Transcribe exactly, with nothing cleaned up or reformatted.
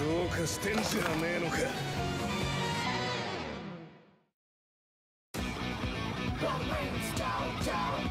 どうかしてんじゃねえのか。 The rains down, down.